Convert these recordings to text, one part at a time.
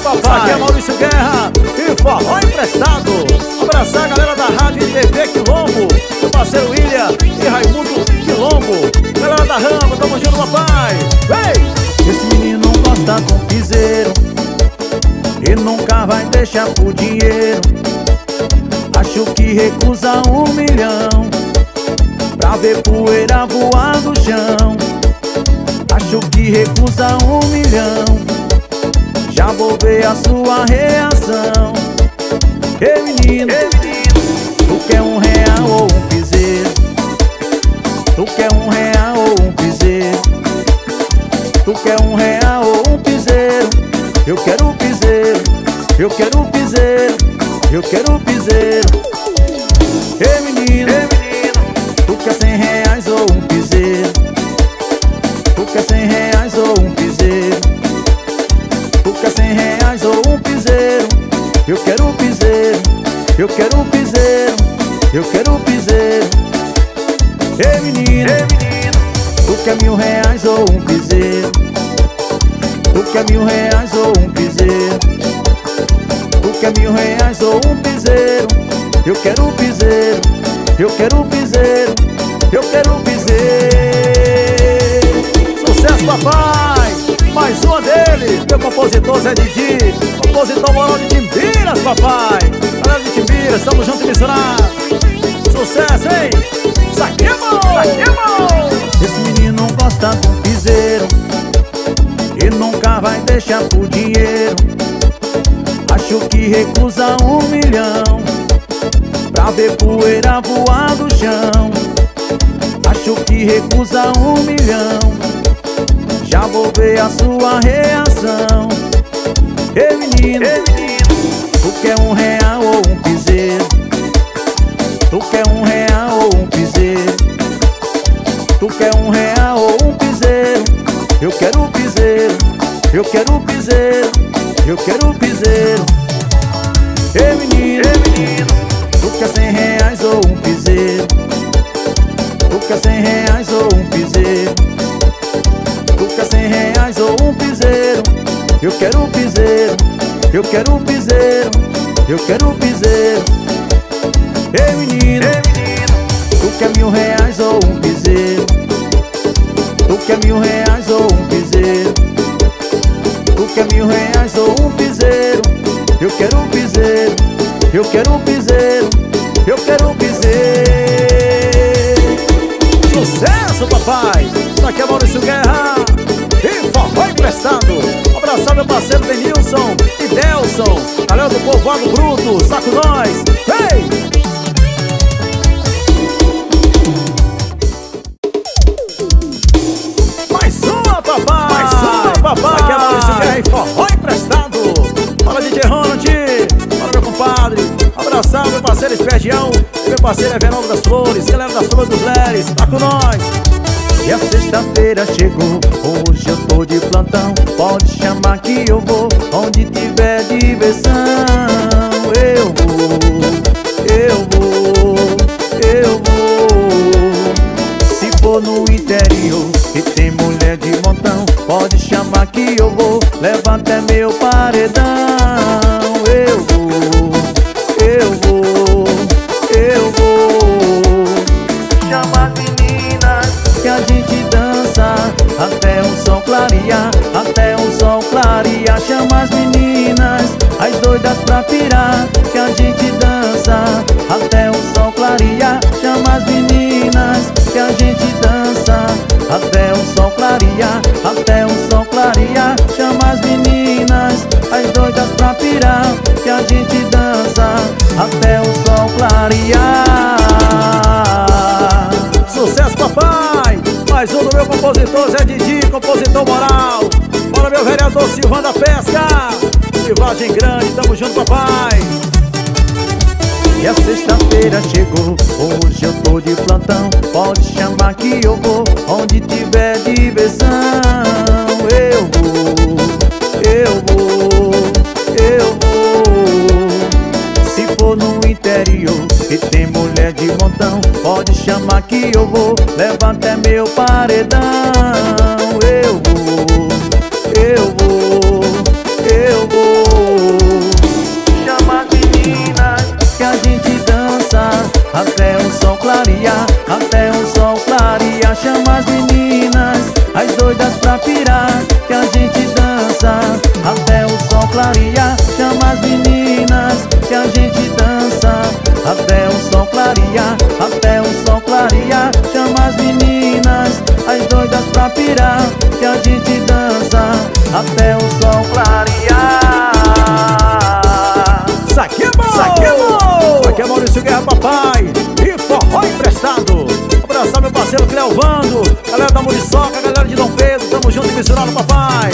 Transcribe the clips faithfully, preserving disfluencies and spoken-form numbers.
papai. Aqui é Maurício Guerra e forró emprestado. Abraçar a galera da rádio e T V Quilombo, meu parceiro William e Raimundo Quilombo. Galera da Rama, tamo junto, papai. Vem! Esse menino não gosta com piseiro e nunca vai deixar por dinheiro. Acho que recusa um milhão pra ver poeira voar no chão. Acho que recusa um milhão, já vou ver a sua reação. Ei menino, Ei, menino, tu quer um real ou um piseiro? Tu quer um real ou um piseiro? Tu quer um real ou um piseiro? Eu quero piseiro, eu quero piseiro, eu quero piseiro. Ei menino, Ei, menino, tu quer cem reais ou um piseiro? Tu quer cem reais ou um piseiro? Tu quer cem reais ou um piseiro? Eu quero piseiro, eu quero piseiro, eu quero piseiro. Ei menino, Ei, menino, tu quer mil reais ou um piseiro? Tu quer mil reais ou um piseiro? Tu quer mil reais ou um piseiro? Eu quero piseiro, eu quero piseiro, eu quero piseiro. Sucesso, papai! Mais uma dele, meu compositor Zé Didi, compositor moral de Timbiras, papai. Galera de Timbiras, estamos juntos e misturados. Sucesso, hein? Isso aqui é bom! Isso aqui é bom! Esse menino não gosta de um piseiro e nunca vai deixar por dinheiro. Acho que recusa um milhão pra ver poeira voar do chão. Acho que recusa um milhão, já vou ver a sua reação. Ei menino, Ei, menino, tu quer um real ou um piseiro? Tu quer um real ou um piseiro? Tu quer um real ou um piseiro? Eu quero piseiro, eu quero piseiro, eu quero piseiro. Ei menino, Ei, menino, tu quer cem reais ou um piseiro? Tu quer cem reais ou um piseiro? Tu quer cem reais ou um piseiro? Eu quero piseiro, eu quero piseiro, eu quero piseiro. Ei menino, Ei, menino, tu quer mil reais ou um piseiro? Tu quer mil reais ou um piseiro? Tu quer mil reais ou um piseiro? Eu quero piseiro, eu quero piseiro, eu quero piseiro. Sucesso, papai! Aqui é Maurício Guerra e forró emprestado. Abraçar meu parceiro Denilson e Delson, galera do Povoado Bruto, saco nós! Ei! Mais uma, papai! Mais uma, papai! Aqui é Maurício Guerra e forró emprestado. Fala D J Ronald, fala meu compadre. Abraçar meu parceiro Especial e meu parceiro Everaldo das Flores, galera das Flores dos Leres, tá com nós! E a sexta-feira chegou, hoje eu tô de plantão. Pode chamar que eu vou, onde tiver diversão. Eu vou, eu vou, eu vou. Se for no interior e tem mulher de montão, pode chamar que eu vou, leva até meu paredão. Eu vou, eu vou, eu vou. Chama as meninas que a gente dança até o sol clarear, até o sol clarear. Chama as meninas, as doidas pra pirar, que a gente dança até o sol clarear. Chama as meninas, que a gente dança até o sol clarear, até o sol clarear. Chama as meninas, as doidas pra pirar, que a gente dança até o sol clarear. Sucesso, papai! Mais um do meu compositor Zé Didi, compositor moral. Bora, meu vereador Silvão da Pesca e Vargem Grande, tamo junto, papai! E a sexta-feira chegou, hoje eu tô de plantão. Pode chamar que eu vou, onde tiver diversão. Eu vou, eu vou, eu vou. Se for no interior e tem mulher de montão, pode chamar que eu vou, leva até meu paredão. Eu vou, eu vou, eu vou. doidas pra pirar, que a gente dança até o sol clarear. Chama as meninas que a gente dança até o sol clarear, até o sol clarear. Chama as meninas, as doidas pra pirar, que a gente dança até o sol clarear. Isso aqui é bom! Isso aqui é bom! Isso aqui é Maurício Guerra, papai, e forró emprestado. Abraçar meu parceiro Cleovando, galera da Muriçoca, galera de Dom Pedro, tamo junto e misturado, papai.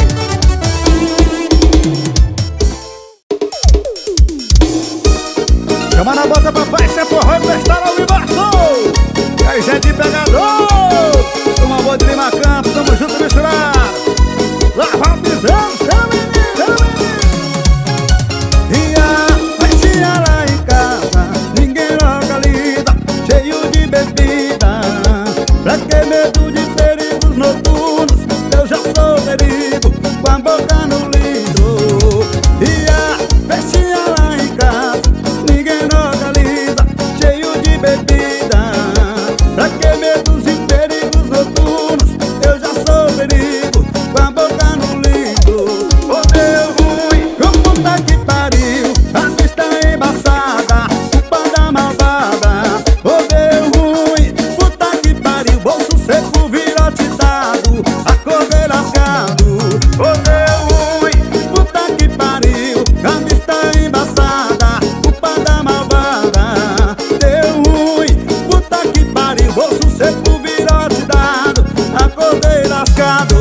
Chama na bota, papai, isso é forró emprestado ao vivaço. E aí, gente pegador, uma boa de Lima Campos, tamo junto e misturado. Lá vai o pisão, chama menino, chama menino. E a festinha lá em casa, ninguém localiza, cheio de bebida. Pra que medo de perigos noturnos? Eu já sou perigo, com a boca no litro. E a festinha lá em casa, ninguém localiza, cheio de bebida. Pra que medo de perigos noturnos? Eu já sou perigo, com a boca no litro. Oh, deu ruim, com puta que pariu, a vista é embaçada, culpa da malvada. Oh, deu ruim, puta que pariu, bolso seco, virotizado, a correr lascado. Oh, deu ruim, puta que pariu, a vista é embaçada, culpa da malvada. Deu ruim, puta que pariu, bolso seco, virotizado, a correr lascado.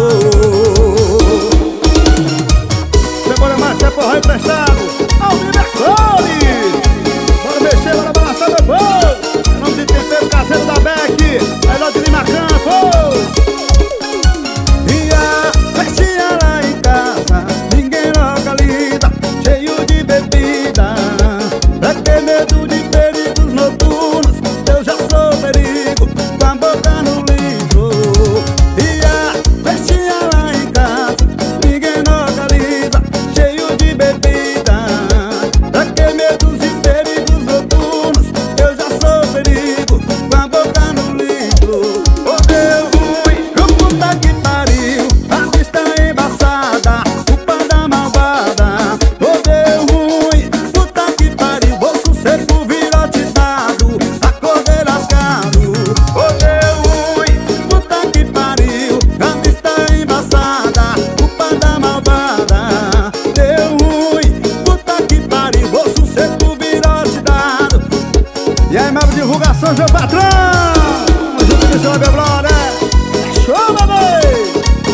Bora mais, é forró emprestado ao vivo é cores. Bora mexer, bora balançar meu povo. Nome de tempero caseiro da Beck, é lá de Lima Campos. E a festinha lá em casa, ninguém localiza, cheio de bebida. Pra ter medo de perigos noturnos? Eu já sou perigo, com a boca no litro. E a festinha lá em casa, ninguém localiza, cheio de bebida. Pra que medo de perigos noturnos? Eu já sou perigo, com a boca no litro. Oh, deu ruim, com puta que pariu, a vista é embaçada, culpa da malvada. Oh, deu ruim, puta que pariu, bolso seco, virotizado, a correr lascado. Oh, deu ruim, puta que pariu, a vista é embaçada, culpa da malvada. Deu ruim, puta que pariu, bolso seco, virotizado. E aí, minha divulgação, meu patrão. Tamo junto com o seu meu brother. Show, bebê.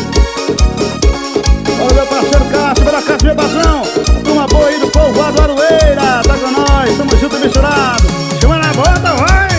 Olha meu parceiro Cássio, bora Cássio, meu patrão. Turma boa aí do povoado Aroeira, tá com nós, tamo junto e misturado. Chama na bota, vai.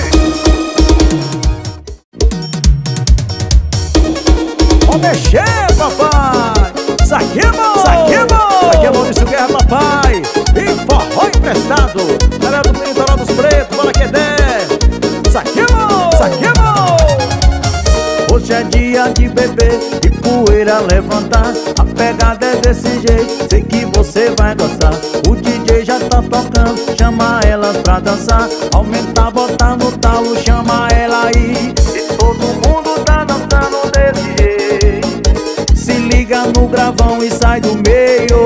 Vamos mexer, papai. Isso aqui é bom. Isso aqui é bom. Isso aqui é Maurício Guerra, papai, e forró emprestado. Galera do Litoral dos Pretos, bora que der. Isso aqui é bom. Isso aqui é bom. Hoje é dia de beber e poeira levantar. A pegada é desse jeito, sei que você vai gostar. O D J já tá tocando, chama elas pra dançar. Aumenta, bota no talo, chama ela aí. E todo mundo tá dançando desse jeito. Se liga no gravão e sai do meio.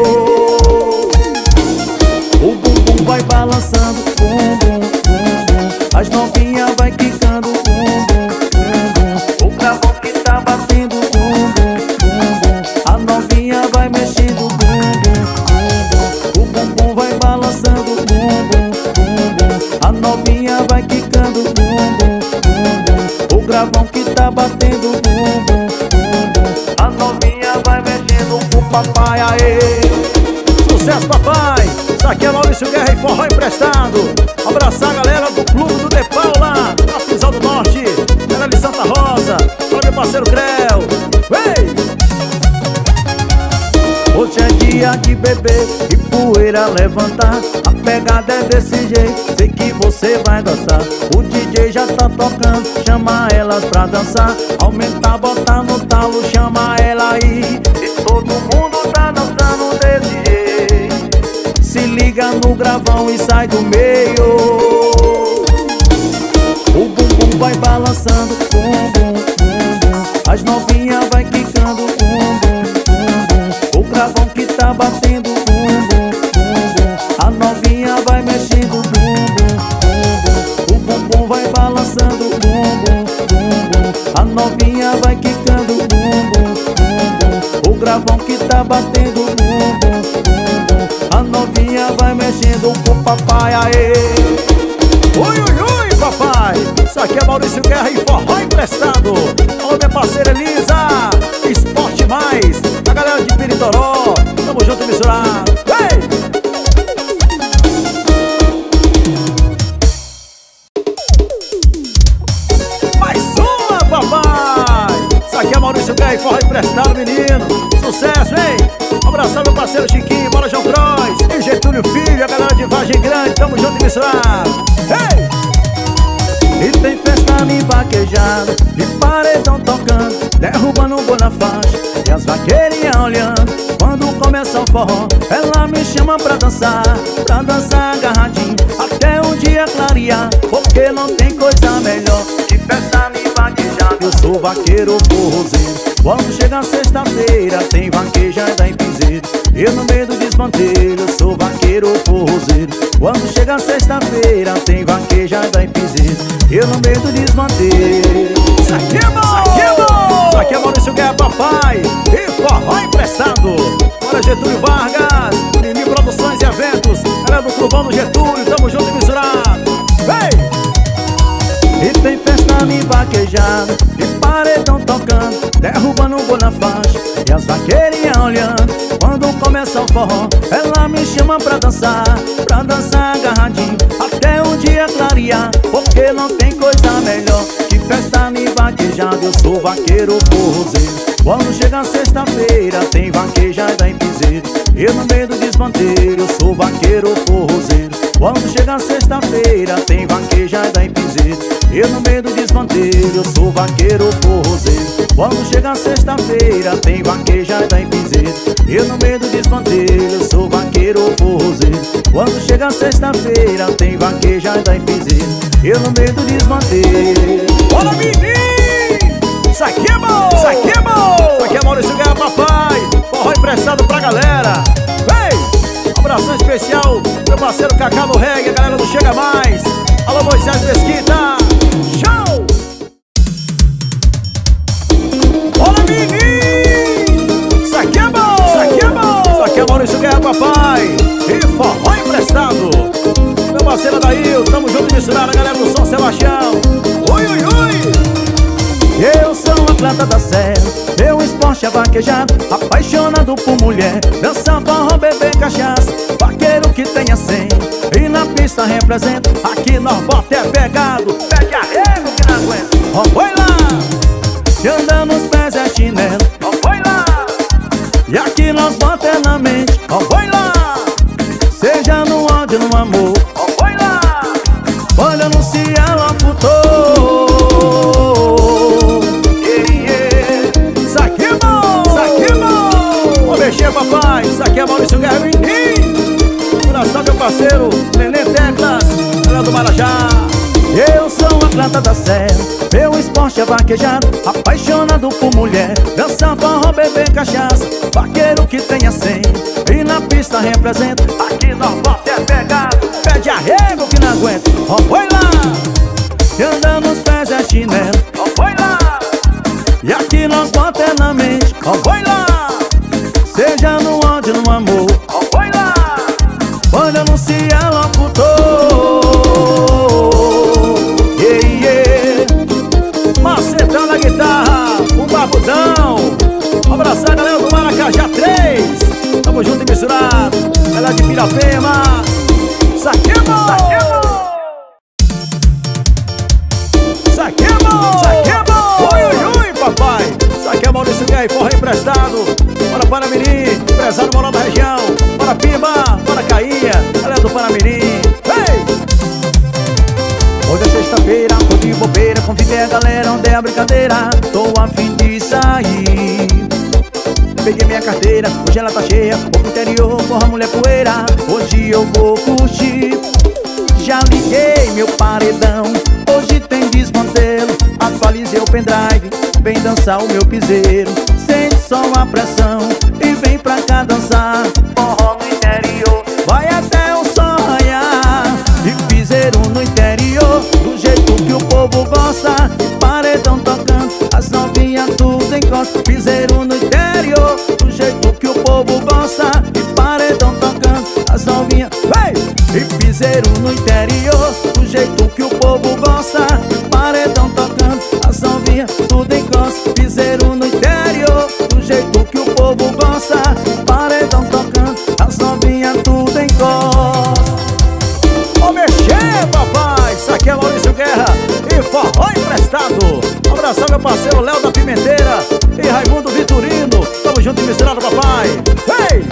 O bumbum vai balançando, bum, bum, bum, bum. As novinhas vai quicando, bum, bum, bum, bum. O gravão que tá batendo, bum, bum, bum, bum. A novinha vai mexendo, bum, bum, bum, bum. O bumbum vai balançando, bum, bum, bum, bum. A novinha vai quicando, bum, bum, bum, bum. O gravão que tá batendo, bum, bum, bum, bum. A novinha vai mexendo, o papai, aê. Sucesso, papai. Isso aqui é Maurício Guerra e forró emprestado. Abraçar a galera do Clube do De Paula, na Pisal do Norte, galera de Santa Rosa. Olha meu parceiro Creu. Ei! Hoje é dia de beber e poeira levantar. A pegada é desse jeito, sei que você vai gostar. O D J já tá tocando, chama elas pra dançar. Aumenta, bota no talo, chama ela aí. E todo mundo tá dançando desse jeito. Se liga no gravão e sai do meio. O bumbum vai balançando, bum, bum, bum, bum. As novinhas vai quicando, quicando, bum, bum, bum, bum. O gravão que tá batendo, bum, bum, bum, bum. A novinha vai mexendo, bum, bum, bum, bum. O bumbum vai balançando, bum, bum, bum, bum. A novinha vai quicando, bum, bum, bum, bum. O gravão que tá batendo, bum, bum, bum, bum. A novinha vai mexendo com o papai, aê. Ui, ui, ui, papai. Isso aqui é Maurício Guerra e forró emprestado. Alô, minha parceira Elisa, Esporte Mais, a galera de Piritoró. Tamo junto e misturado. Ei! Mais uma, papai. Isso aqui é Maurício Guerra e forró emprestado, menino. Sucesso, hein? Um abração, meu parceiro Chiquinho, Bola João Cross e Getúlio Filho, a galera de Vargem Grande. Tamo junto e misturado. Ei! E tem festa me vaquejada, de paredão tocando, derrubando um boi na faixa e as vaqueirinhas olhando. Quando começa o forró, ela me chama pra dançar, pra dançar agarradinho, até o dia clarear, porque não tem coisa melhor que festa me vaquejada. Eu sou vaqueiro forrozeiro, quando chega sexta-feira tem vaquejada em piseiro. Eu no meio do desmantelho, eu sou vaqueiro forrozeiro, quando chega sexta-feira tem vaquejada em piseiro. Eu no meio do desmantelho. Isso aqui é bom! Isso aqui é bom! Isso aqui é Maurício Guerra, papai e forró emprestado. Bora, Getúlio Vargas, Mimi Produções e Eventos, galera do Clubão do Getúlio, tamo junto e misturado. Vem! E tem festa me vaquejada, de paredão tocando, derrubando um boi na faixa e as vaqueirinhas olhando. Quando começa o forró, ela me chama pra dançar, pra dançar agarradinho, até o dia clarear, porque não tem coisa melhor que festa me vaquejada. Eu sou vaqueiro forrozeiro, quando chega sexta-feira tem vaquejada em piseiro. Eu no meio do desmantelho, eu sou vaqueiro forrozeiro, quando chega sexta-feira tem vaquejada em piseiro. Eu no meio do desmantelho, eu sou vaqueiro forrozeiro, quando chega sexta-feira tem vaquejada em piseiro. Eu no meio do desmantelho, eu sou vaqueiro forrozeiro, quando chega sexta-feira tem vaquejada em piseiro. Eu no meio do desmantelho. Bora, menino! Isso aqui é bom! Isso aqui é bom! Isso aqui é Maurício Guerra, papai. Forró emprestado pra galera. Vem! Um abração especial meu parceiro Cacá no Reggae, a galera do Chega Mais. Alô, Moisés Mesquita. Show! Bora, menino! Isso aqui é bom! Isso aqui é bom! Isso aqui é Maurício Guerra, papai e forró emprestado. Meu parceiro Adail, tamo junto e misturado, a galera do São Sebastião. Ui, ui, ui! Eu sou um atleta da serra, meu esporte é vaquejado, apaixonado por mulher, dança, forró, beber cachaça, vaqueiro que tenha cem e na pista representa. Aqui nós bota é pegado, pede arrego que não aguenta. Ó, foi lá! E andando nos pés é chinelo, Ó, foi lá! e aqui nós bota é na mente, ó, foi lá! Seja no ódio, no amor, Ó, foi lá! pode anunciar locutor. Isso aqui é bom! Isso aqui é bom! Ó, mexer, papai, isso aqui é Maurício Guerra, menino! Coração, meu parceiro, Nenê Teclas, galera do Marajá. Eu sou um atleta da serra, meu esporte é vaquejado, apaixonado por mulher, dança, forró, beber cachaça, vaqueiro que tenha cem e na pista representa. Aqui nós bota é pegado, Pede arrego que não aguenta, ó, foi lá! E andando nos pés é chinelo, Ó, foi lá! e aqui nós bota é na mente, ó, foi lá! Seja no ódio, no amor, Ó, foi lá! pode anunciar locutor. Yeah, yeah. Macetão na guitarra, o Barbudão. Um abração, galera do Maracajá três. Tamo junto e misturado, galera de Pirapema. Isso aqui é bom! Isso aqui é bom! Isso aqui é bom! Ui, ui, ui, papai! Isso aqui é Maurício Guerra e forró emprestado. Bora, Panamirim, empresário moral da região. Bora, Pimba, bora, Cainha, galera do Panamirim. Vem! Hoje é sexta-feira, tô de bobeira, convidei a galera onde é a brincadeira, tô a fim de sair. Peguei minha carteira, hoje ela tá cheia, vou pro interior, porra, mulher poeira, hoje eu vou curtir. Já liguei meu paredão, hoje tem desmantelo, atualizei Atualizei o pendrive, vem dançar o meu piseiro. Sente só a pressão e vem pra cá dançar. Forró no interior, vai até o sol raiar. E piseiro no interior, do jeito que o povo gosta. Paredão tocando, as novinhas tudo encosta. Piseiro no interior, do jeito que o povo gosta. E paredão tocando, as novinhas, vem! E piseiro no interior, do jeito que o povo gosta. E paredão tocando, as novinhas tudo encosta. Piseiro no interior, do jeito que o povo gosta. E paredão tocando, as novinhas tudo encosta. Vou mexer, papai! Isso aqui é Maurício Guerra e Forró Emprestado. Um abração, meu parceiro Léo da Pimenteira e Raimundo Vitorino. Tamo junto e misturado, papai. Ei!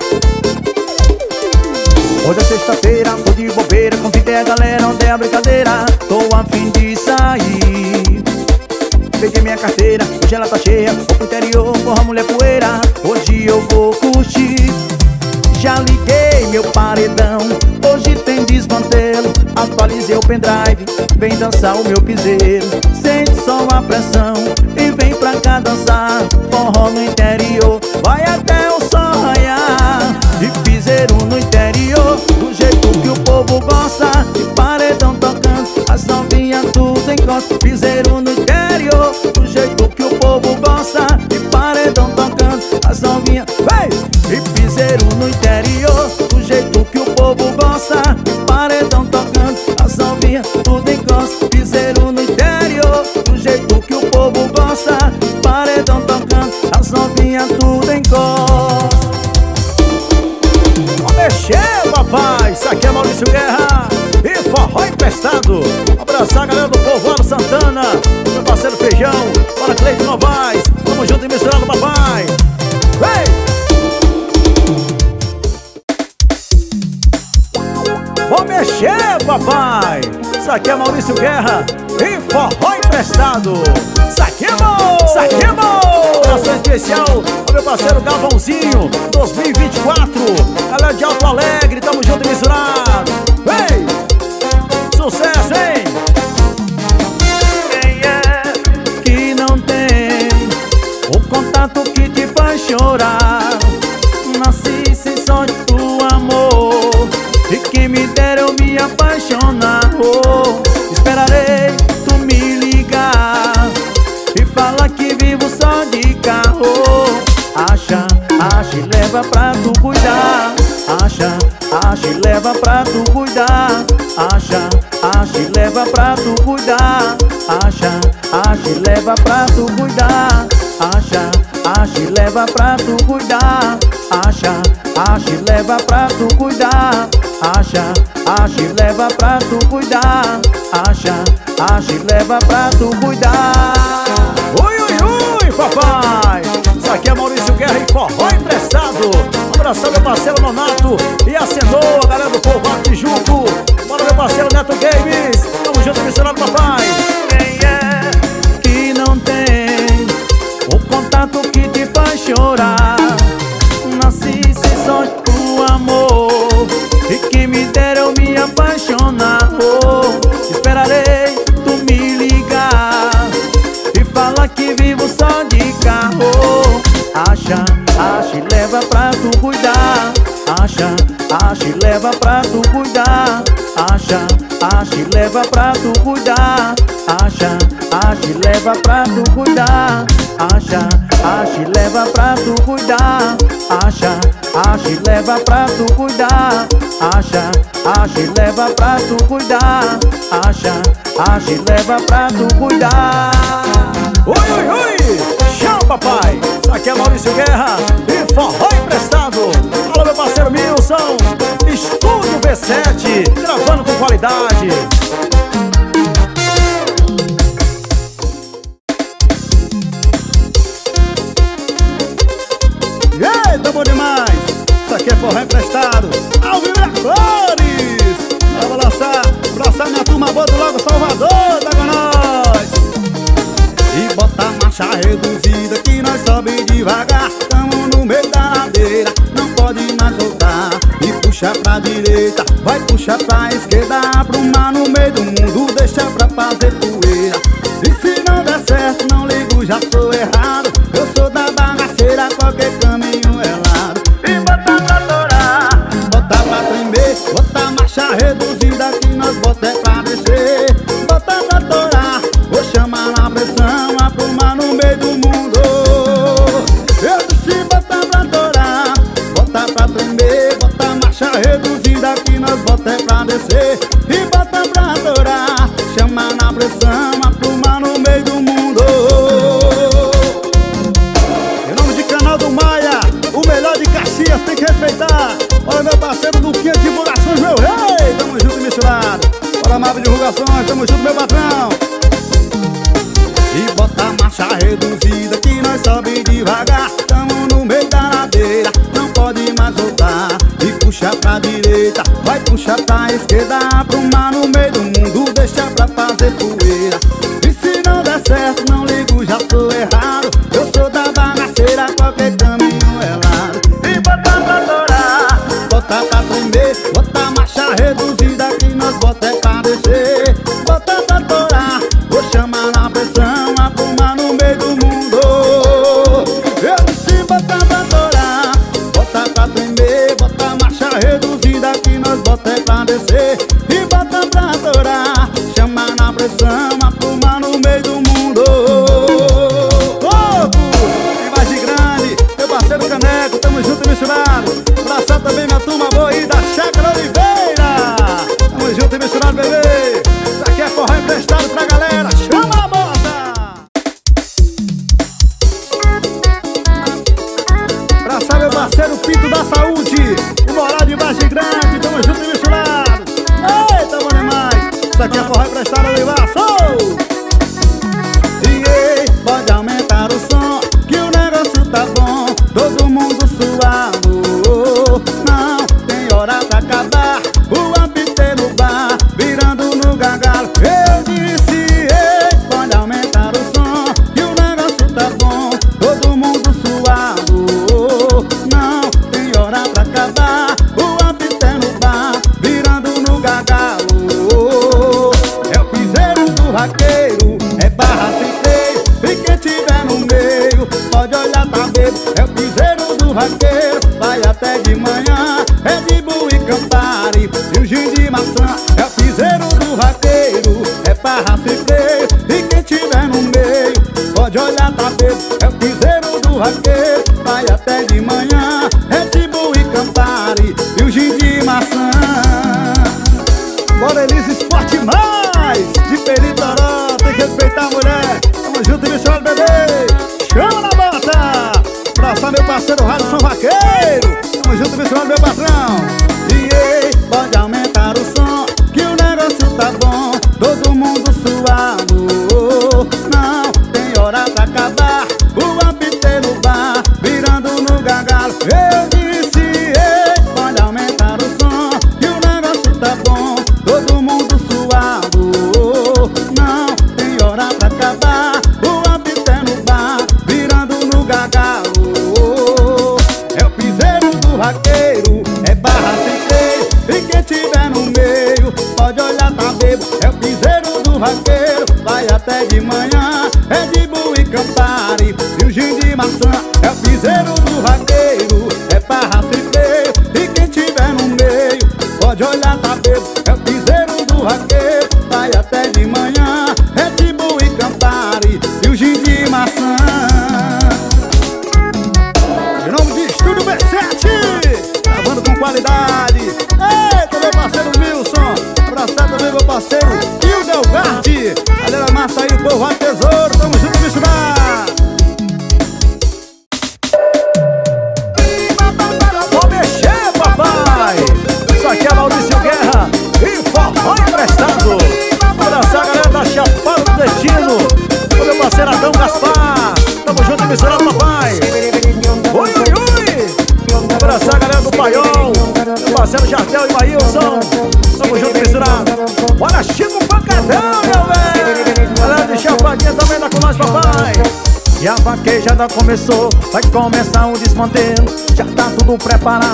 Hoje é sexta-feira, tô de bobeira. Convidei a galera, onde é a brincadeira. Tô a fim de sair. Peguei minha carteira, hoje ela tá cheia. Vou pro interior, porra, mulher poeira. Hoje eu vou curtir. Já liguei meu paredão, hoje tem desmantelo. Atualizei o pendrive, vem dançar o meu piseiro. Sente só a pressão e vem pra cá dançar. Forró no interior, vai até o sol raiar. E piseiro no interior, do jeito que o povo gosta. E paredão tocando, as novinhas tudo encosta. Piseiro no interior, do jeito que o povo gosta. E paredão tocando, as novinhas, vem! E piseiro no interior, do jeito que o povo gosta. E paredão tocando, as novinhas tudo encosta. Piseiro no interior, do jeito que o povo gosta. E paredão tocando, as novinhas tudo encosta. Vou mexer, papai! Isso aqui é Maurício Guerra e Forró Emprestado. Um abração, galera do Povoado Santana, meu parceiro Feijão, para Cleide Novaes. Tamo junto e misturado, papai. Vem! Vou mexer, papai! Isso aqui é Maurício Guerra e Forró Emprestado. Isso aqui é bom! Isso aqui é bom! Abração especial ao meu parceiro Galvãozinho dois mil e vinte e quatro. Galera de Alto Alegre, tamo junto e misturado. Vem! Sucesso, hein? Quem é que não tem o contato que te faz chorar? Nasci sem só de tu amor, e quem me dera eu me apaixonar. Oh, esperarei tu me ligar e falar que vivo só de carro. Acha, acha e leva pra tu cuidar. Acha, acha e leva pra tu cuidar. Acha, acha e leva pra tu cuidar. Acha, acha e leva pra tu cuidar. Acha, acha e leva pra tu cuidar. Acha, acha e leva pra tu cuidar. Acha, acha e leva pra tu cuidar. Acha, acha e leva pra tu cuidar. Ui, ui, ui, papai! Isso aqui é Maurício Guerra e Forró Emprestado. Um abração, meu parceiro Nonato e a Cenoa, galera do Povoado Tijuco. Bora, meu parceiro Neto Games. Tamo junto e misturado, papai. Quem é que não tem o contato que te faz chorar? Nasci sem só tu amor, e quem me dera eu me apaixonar. Oh, esperarei tu me ligar e falar que vivo só de carro. Acha, acha e leva pra tu cuidar. Acha, acha e leva pra tu cuidar. Acha, acha e leva pra tu cuidar. Acha, acha e leva pra tu cuidar. Acha, acha e leva pra tu cuidar. Acha, acha e leva pra tu cuidar. Acha, acha e leva pra tu cuidar. Acha, acha e leva pra tu cuidar. Ui, ui, ui! Tchau, papai! Isso aqui é Maurício Guerra e Forró Emprestado. Fala, meu parceiro Milson. Estúdio V sete, gravando com qualidade. Eita, bom demais! Isso aqui é Forró Emprestado, ao vivo e cores! Vamos lançar, abraçar minha turma boa do Lago Salvador, tá com nós! E bota a marcha reduzida que nós sobe devagar. Tamo no meio da ladeira, não pode mais voltar. E puxa pra direita, vai puxar pra esquerda. Pro mar no meio do mundo, deixa pra fazer poeira. E se não der certo, certo, não ligo, já sou errado. Eu sou da bagaceira, qualquer caminho é lado. E bota pra torar, bota pra tremer, bota marcha reduzida que nós bota é pra descer. Bota pra torar, vou chamar na pressão, aprumar no meio do mundo. Eu disse bota pra torar, bota pra tremer, bota marcha reduzida que nós bota é pra descer. E bota pra torar, chamar na pressão, aprumar no meio do mundo. Em nome de Canal do Maia, o melhor de Caxias, tem que respeitar. Olha meu parceiro Luquinha Divulgações, meu rei, tamo junto e misturado. Bora Marvel Divulgações, tamo junto meu patrão. E bota a marcha reduzida que nós sobe devagar. Tamo no meio da ladeira, não pode mais voltar. E puxa pra direita, vai puxar pra esquerda, aprumar no meio do mundo, deixa pra fazer poeira. E se não der certo, não ligo, já sou errado. Eu sou da bagaceira, qualquer caminho é lado. E bota pra torar, bota pra tremer, bota a marcha reduzida que nós bota é pra descer. Bota pra torar, vou chamar na pressão, aprumar no meio do mundo. Eu disse bota pra torar, bota pra tremer, bota a marcha reduzida que nós bota é pra descer. E bota pra torar, chamar na pressão, aprumar no meio do mundo. Todos, e mais de grande, meu parceiro Caneco, tamo junto e misturado. Abraçar também minha turma boa aí da Chácara Oliveira. Tamo junto e misturado, bebê. Isso aqui é forró emprestado pra galera, chama a bota. Abraçar meu parceiro Pinto da Saúde, o moral de Baixo Grande, tamo junto e misturado. Eita, bom demais. Isso aqui é forró emprestado, Olivaço. E ei, pode aumentar o som, que o negócio tá bom. Todo mundo suado, não tem hora pra acabar. O apité no bar, virando no gargalo. Eu disse, ei, pode aumentar o som, que o negócio tá bom. Todo mundo suado, não tem hora pra acabar. O apité no bar, virando no gargalo. É o piseiro do vaqueiro, é barra sem freio. E quem tiver no meio, pode olhar, tá bebo. É o piseiro do vaqueiro, vai até de manhã. É de Bull e Campari, e o gin de maçã. É o piseiro do vaqueiro, é barra sem freio. E quem tiver no meio, pode olhar, tá bebo. É o piseiro do vaqueiro, vai até de manhã. É de Bull e Campari, e o gin de maçã. Bora Elise Esporte Mais, de Peritoró, tem que respeitar a mulher. Tamo junto e misturado, bebê. Chama na bota. Abraçar meu parceiro Radisson Vaqueiro. Tamo junto e misturado, meu patrão. E ei, pode aumentar o som, que o negócio tá bom. Todo mundo suado, não tem hora pra acabar. O apité no bar, virando no gargalo. Eu disse, ei, pode aumentar o som, que o negócio tá bom. Todo mundo suado, não tem hora pra acabar. O apité no bar, virando no gargalo. É o piseiro do vaqueiro, é barra sem freio. E quem tiver no meio, pode olhar, tá bebo. É o piseiro do vaqueiro, vai até de manhã. É de Bull e Campari, e o gin de maçã. É o piseiro do vaqueiro, é barra sem freio. E quem tiver no meio, pode olhar, tá bebo. É o piseiro do vaqueiro, vai até de manhã. É de Bull e Campari, e o gin de maçã. Em nome de Estúdio B sete, gravando com qualidade. Eita, meu parceiro Wilson. Abraçar também meu parceiro Hildelgarde. Galera massa aí, o povo a tesouro. Tamo junto e misturado. Vou mexer, papai. Isso aqui é Maurício Guerra e forró emprestado. Abraçar a galera da Chapada do Destino, o meu parceiro Adão Gaspar. Tamo junto e misturado, papai. Ui, ui, ui. Abraçar a galera do Paiol, meu parceiro Jardel e Maílson. Tamo junto e misturado. Bora Chico Pancadão, meu velho. Galera de Chapadinha também tá com nós, papai. E a vaquejada começou, vai começar o desmantelo. Já tá tudo preparado,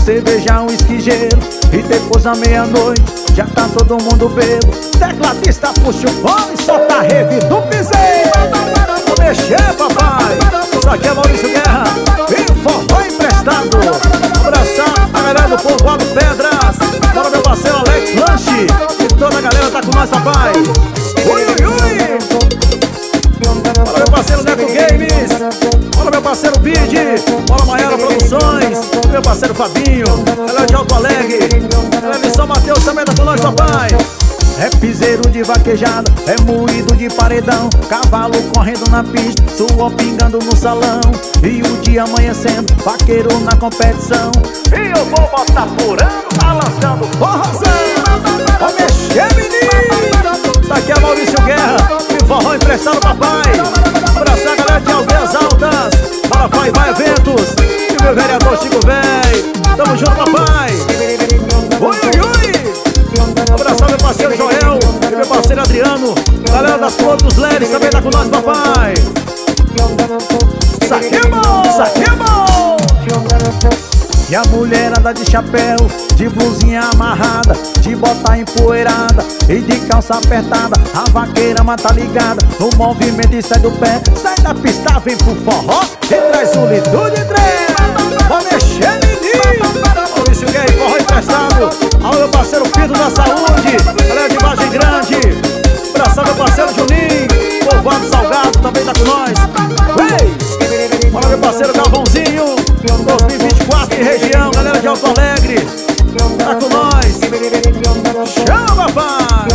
cerveja, um esquigeiro. E depois da meia-noite já tá todo mundo bebo. Tecladista puxa o fone e solta a rave do piseiro. Vou mexer, papai. Isso aqui é Maurício Guerra e forró emprestado. Abraçar a galera do Povoado Pedras. Bora meu parceiro Alex Lanche. E toda a galera tá com nós, papai. Ui, ui, ui. Bora meu parceiro Neto Games. Bora meu parceiro Bid. Bora Maiara Produções. Meu parceiro Fabinho. Ela é de Alto Alegre. Ela é de São Mateus, também tá com nós, papai. É piseiro de vaquejada, é moído de paredão. Cavalo correndo na pista, suor pingando no salão. E o dia amanhecendo, vaqueiro na competição. E eu vou botar furando, balançando forrozão. Vou mexer, menino. Tá aqui é Maurício Guerra e forró emprestado, papai. Abraçar a galera de Aldeias Altas. Bora, vai, vai, eventos. E meu vereador Chico Véi. Tamo junto, papai. Ui, ui, ui. Abraçar meu parceiro Joel e meu parceiro Adriano. Galera das Flores dos Leres também tá com nós, papai. Isso aqui é bom, isso aqui é bom. E a mulherada de chapéu, de blusinha amarrada, de bota empoeirada e de calça apertada. A vaqueira mata ligada no movimento e sai do pé. Sai da pista, vem pro forró e traz o lido de trem. Vou mexer, menino. Maurício Guerra e forró emprestado. Alô, meu parceiro Pedro da Saúde. Galera de Vargem Grande. Abraçar meu parceiro Juninho. Povoado Salgado também tá com nós. Ei! Bora meu parceiro Galvãozinho. dois mil e vinte e quatro em região. Galera de Alto Alegre. Tá com nós. Chama, papai.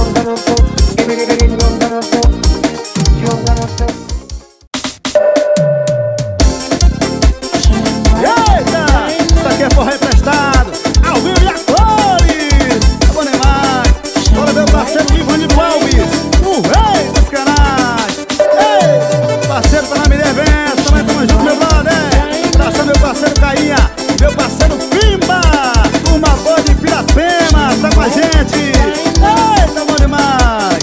Eita! Isso aqui é forró emprestado. Ao vivo e a cores. Tá bom demais. Bora meu parceiro Ivani Alves, o rei dos canais. Ei! Parceiro tá na Miriam Eventos. Também tamo junto, meu brother. Abraçar meu parceiro Cainha, meu parceiro Pimba. Uma boa de Pirapema, tá com a gente. Ei, tá bom demais.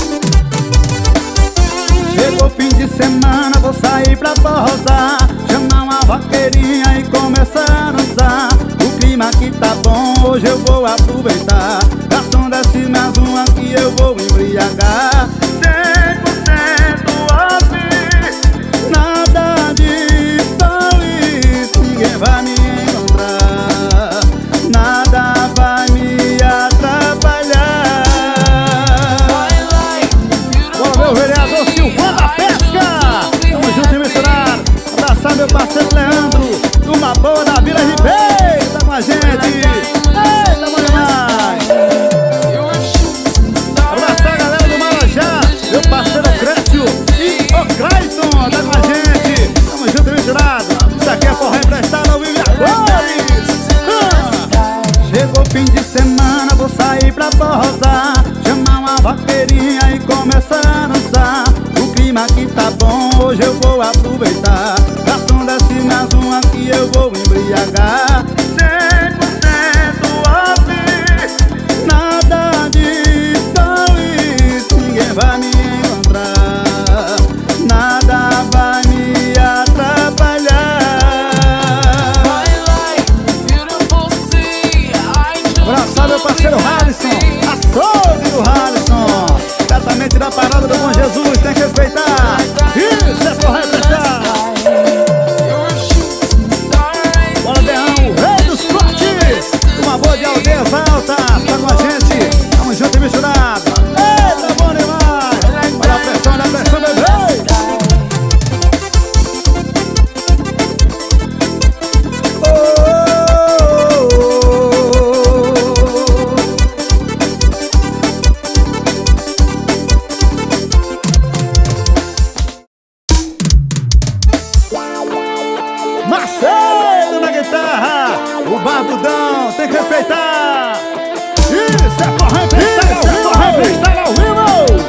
Chegou fim de semana, vou sair pra forrosar. Chamar uma vaqueirinha e começar a dançar. O clima aqui tá bom, hoje eu vou aproveitar. Garçom, desce mais uma que eu vou embriagar. Cem por cento off, nada de stories. Ninguém vai me encontrar, nada vai me atrapalhar. Bora meu vereador Silvão da Pesca. Tamo junto e misturado. Abraçar meu parceiro Leandro, uma boa da Vila Ribeiro. Tá com a gente. Ei, tá bom demais. Abraçar a galera do Marajá, meu parceiro Crécio e o Clayton. Tá com a gente. Tamo junto e misturado. Isso aqui é forró emprestado ao vivo e a cores. Ah. Chegou fim de semana, vou sair pra forrosar. Chamar uma vaqueirinha e começar a dançar. O clima aqui tá bom, hoje eu vou aproveitar. Garçom, desce mais uma que eu vou embriagar. Cem por cento off, nada de stories. Ninguém vai me encontrar, nada vai me atrapalhar. Abraçar meu parceiro Halisson, açougue do Halisson. Diretamente da parada do Bom Jesus, tem que respeitar. Isso é forró emprestado. Bora Berrão, o rei dos cortes. Uma boa de Aldeias Altas, tá com a gente. Tamo junto e misturado. Eita, bom demais. Olha a pressão, olha a pressão, bebê. Marcelo na guitarra, o Barbudão, tem que respeitar. Isso é forró emprestado ao vivo.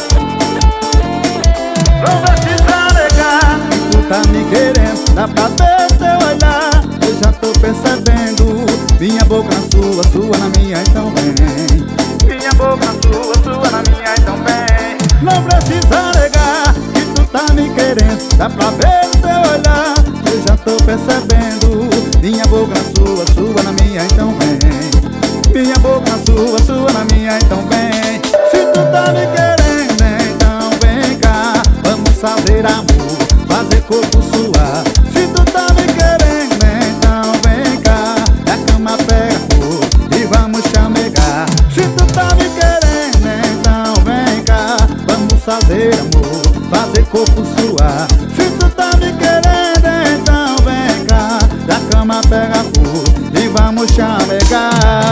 Não vai te entregar. Tu tá me querendo, dá pra ver teu olhar. Eu já tô percebendo. Minha boca na sua, sua na minha, então vem. Minha boca na sua, sua na minha, então vem. Não precisa negar que tu tá me querendo, dá pra ver teu olhar. Eu já tô percebendo. Minha boca na sua, sua na minha. minha, então vem. Minha boca na sua, sua na minha, então vem. Se tu tá me querendo, então vem cá. Vamos fazer amor, fazer corpo suar. Se tu tá me querendo, então vem cá. A cama pega fogo e vamos chamegar. Se tu tá me querendo, então vem cá. Vamos fazer amor, fazer corpo suar. Se tu tá me querendo, então vem cá. A cama pega fogo e vamos chamegar.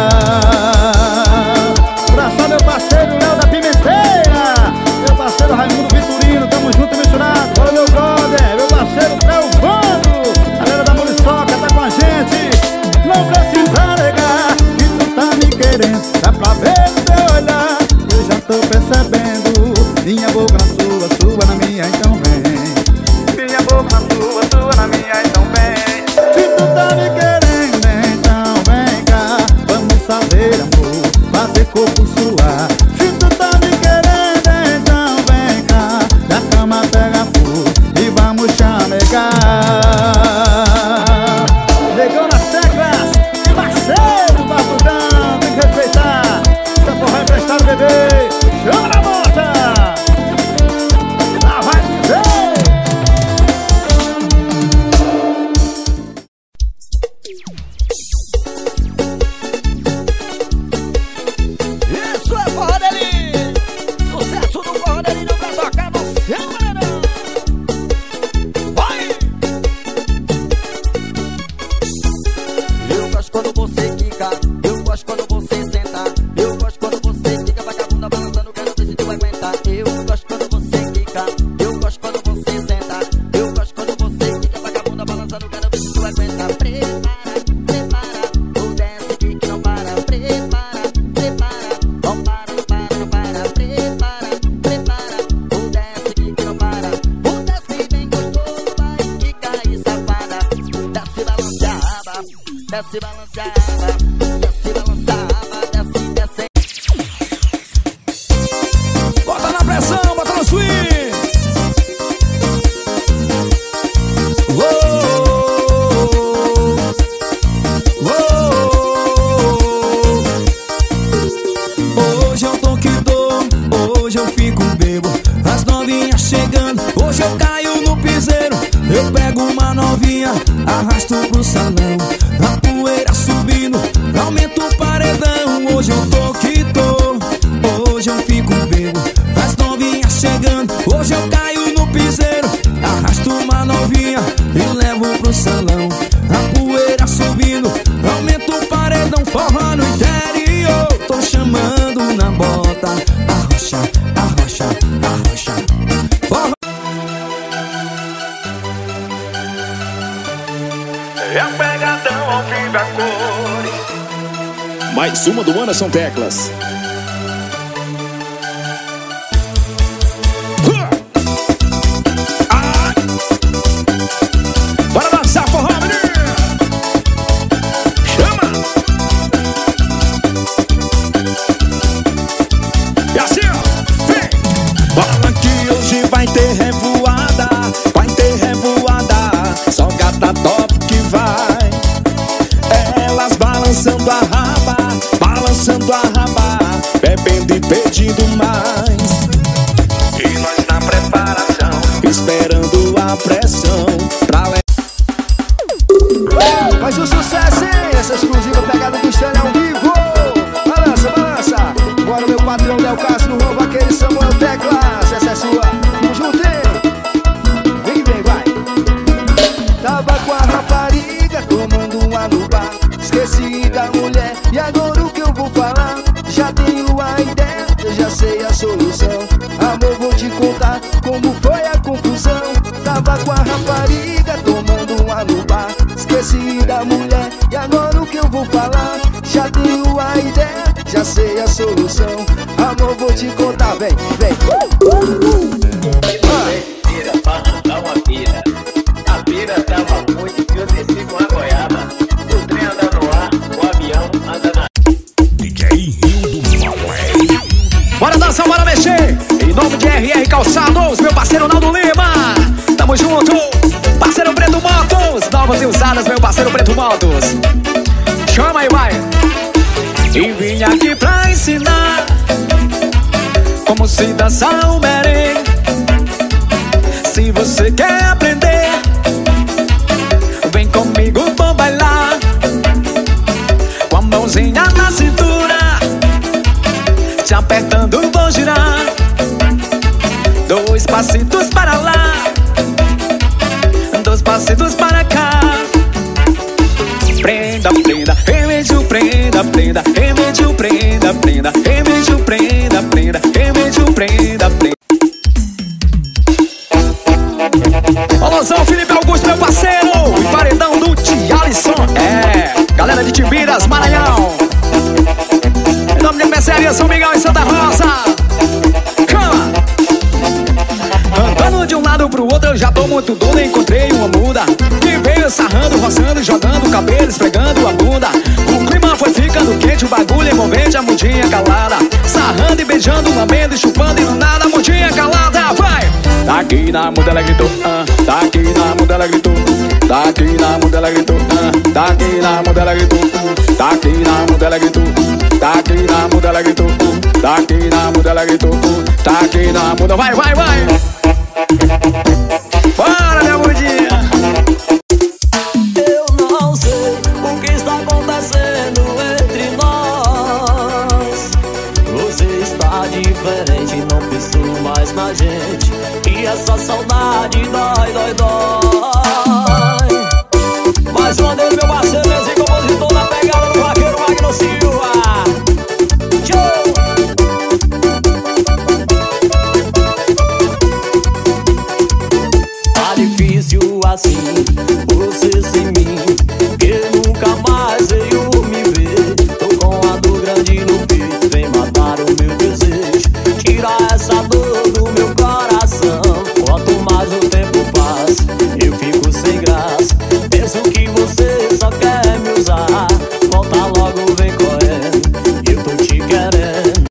Abraçar meu parceiro Léo da Pimenteira, meu parceiro Raimundo Vitorino, tamo junto e misturado. Olha meu brother, meu parceiro Cléo Vando, galera da Muriçoca tá com a gente. Não precisa negar que tu tá me querendo, dá pra ver no teu olhar. Eu já tô percebendo, minha boca na sua, sua na minha, então vem. Minha boca na sua, sua na minha, então vem. Se tu tá me querendo, então vem cá. Vamos fazer amor, fazer corpo suar. Se tu tá me querendo, então vem cá. Da cama pega fogo e vamos chamegar. Negão nas teclas, parceiro Barbudão, tem que respeitar. Essa porra é emprestada, bebê. Chama na moto. Lá vai dizer. Isso é forró dele! Sucesso do forró dele não vai tocar no seu maranhão! Vai! Eu gosto quando você quica, eu gosto quando você senta. Eu gosto quando você fica vagabunda balançando, quero ver se tu vai aguentar. Eu gosto quando você quica, eu gosto quando você senta. Eu gosto quando você fica vagabunda balançando, quero ver se tu vai aguentar. Prepara, prepara, o dance aqui que não para. Prepara, prepara, não para, não para, não para. Prepara, prepara, o dance aqui que não para. O dance bem gostoso, vai quicar e safada. Desce, balança a aba, desce, balança a aba, desce, balança a aba, desce, desce. Bota na pressão, bota no swing. Hoje eu tô que dou, hoje eu fico bebo. As novinhas chegando, hoje eu caio no piseiro. Eu pego uma novinha, arrasto pro salão. A poeira subindo, aumento o paredão. Hoje eu tô que tô, hoje eu fico bebo. As novinhas chegando, hoje eu caio no piseiro. Arrasto uma novinha e levo pro salão. A poeira subindo, aumento o paredão. Forró no interior, tô chamando na bota. Arrocha, arrocha, arrocha. Forró. É um pegadão ao vivo a cores. Mais uma do Anderson Teclas. Ai. Bora dançar forró, menino. Chama. E assim, ó, vem. Fala que hoje vai ter revoada, vai ter revoada. Só gata top que vai. Elas balançando a raba, balançando a raba, bebendo e pedindo mais. E nós na preparação, Esperando a pressão pra levar. Mas o sucesso, hein? Essa exclusiva pegada do Stanley ao vivo. Balança, balança. Bora meu patrão Del Castro, no roubo aquele Samuel Teclas. Essa é sua, tamo junto, hein? Vem, vem, vai. Tava com a rapariga tomando uma no bar. Esqueci da mulher e agora o que eu vou falar? Já tenho a ideia, eu já sei a solução. Amor, vou te contar como foi a confusão. Tava com a rapariga tomando uma no bar. Esqueci da mulher e agora o que eu vou falar? Já tenho a ideia, já sei a solução. Amor, vou te contar, vem, vem. tira pra arrancar uma pira. A pira tava muito que eu desci com a goiaba. O trem anda no ar, o avião anda na... D J Rio do Maué. Bora dançar, bora mexer. Em nome de R R Calçados, meu parceiro Naldo Lima. Tamo junto. Parceiro Preto Motos. Novas e usadas, meu parceiro Preto Motos. Chama aí, vai. E vim aqui pra ensinar como se dançar um merengue. Se você quer aprender, vem comigo, vou bailar. Com a mãozinha na cintura, te apertando, vou girar. Dois passitos para lá, dois passitos para cá. Prenda, prenda, remédio, prenda, prenda, remédio, prenda, prenda, remédio, prenda, prenda, remédio, prenda, prenda. Alôzão, Felipe Augusto, meu parceiro. E paredão do Tialisson. É, galera de Timbiras, Maranhão. Em nome de Mercearia São Miguel e Santa Rosa. Calma. Andando de um lado pro outro, eu já tô muito doido. Encontrei uma muda que veio sarrando, roçando, jogando o cabelo, esfregando a bunda. O clima foi ficando quente, o bagulho envolvente, a mudinha calada. Sarrando e beijando, lambendo e chupando e do nada, a mudinha calada, vai! Tá aqui na muda, ela gritou, ah. Tá aqui na muda, ela gritou. Tá aqui na muda, ela gritou, ah. Tá aqui na muda, ela gritou. Tá aqui na muda, ela gritou. Tá aqui na muda, ela gritou. Tá aqui na muda, ela gritou. Tá aqui na muda, vai, vai, vai! Bora, minha mudinha! Eu não sei o que está acontecendo entre nós. Você está diferente, não penso mais na gente. E essa saudade dói, dói, dói. Mais uma vez, meu parceiro, esse compositor na pegada do vaqueiro Magno Silva. Tchau! Tá difícil assim, você sem mim, que nunca mais veio me ver. Tô com a dor grande no peito, vem matar o meu desejo. Tira essa dor do meu coração. Quanto mais o tempo passa, eu fico sem graça. Penso que você só quer me usar. Volta logo, vem correndo, eu tô te querendo.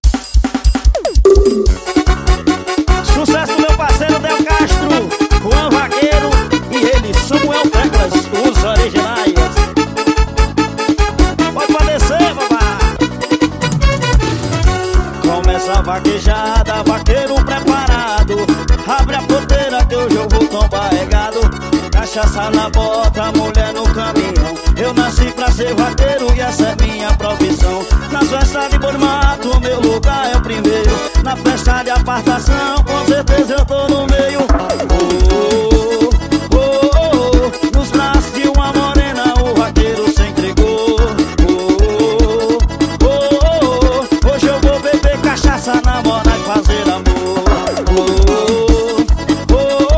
Sucesso do meu parceiro Del Castro, Juan Vaqueiro e ele, Samuel Teclas, os originais. Pode padecer, babá. Começa a vaquejada, vaqueiro preparado. Abre a porteira que hoje eu vou tombar regado. Cachaça na bota, mulher no caminhão. Eu nasci pra ser vaqueiro e essa é minha profissão. Nas festas de boi de mato, meu lugar é o primeiro. Na festa de apartação, com certeza eu tô no meio. Oh, oh, oh, oh. Nos braços de uma morena o vaqueiro se entregou. Oh, oh, oh, oh. Hoje eu vou beber cachaça, namorar e fazer amor. Oh, oh, oh.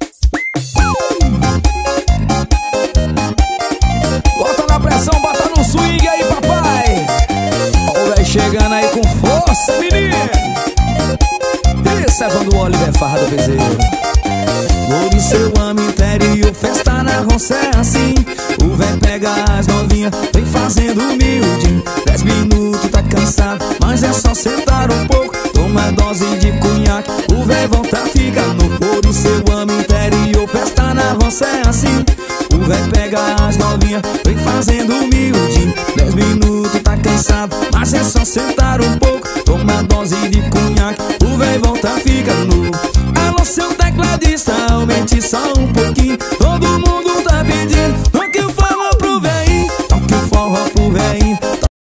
Bota na pressão, bota no swing aí, papai. Ó o véi chegando aí com força, menino. Isso é Vando Oliver, farra do Bezerro. Por isso eu amo interior, festa na roça é assim. O véi pega as novinhas, vem fazendo humilde. Dez minutos tá cansado, mas é só sentar um pouco. Toma dose de cunhaque, o véi volta fica no. Por isso eu amo interior, festa na roça é assim. O véi pega as novinhas, vem fazendo humilde. Dez minutos tá cansado, mas é só sentar um pouco. Toma dose de cunhaque, o véi volta fica nu. Alô, seu tecladista, aumente só um pouquinho. Todo mundo tá pedindo, toque o forró pro véi, toque o forró pro véi.